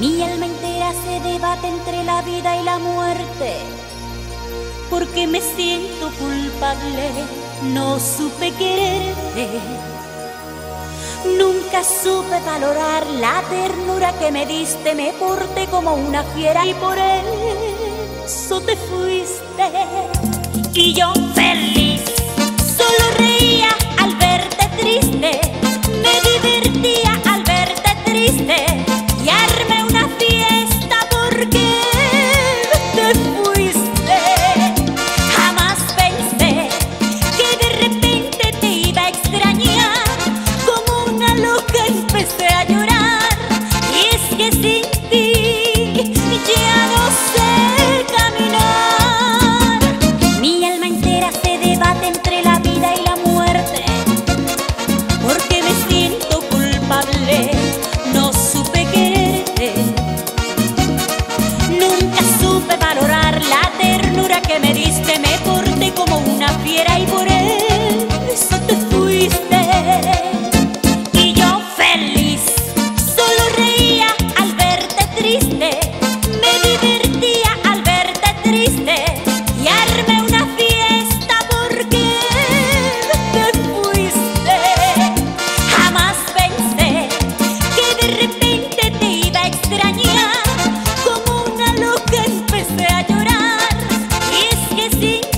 Mi alma entera se debate entre la vida y la muerte, porque me siento culpable, no supe quererte. Nunca supe valorar la ternura que me diste, me porté como una fiera y por eso te fuiste. Y yo feliz, solo reía al verte triste, me divertía al verte triste y armé una fiesta porque te fuiste. Jamás pensé que de repente te iba a extrañar, como una loca empecé a llorar. Y es que sin ti ya no sé caminar. Mi alma entera se debate entre la vida y la muerte, porque me siento culpable, no supe quererte. Nunca supe valorar la ternura que me diste, me porté como una fiera y por eso te fuiste. Y yo feliz, solo reía al verte triste, me divertía al verte triste y armé una fiesta porque te fuiste. Jamás pensé que de repente te iba a extrañar, como una loca empecé a llorar. Y es que sin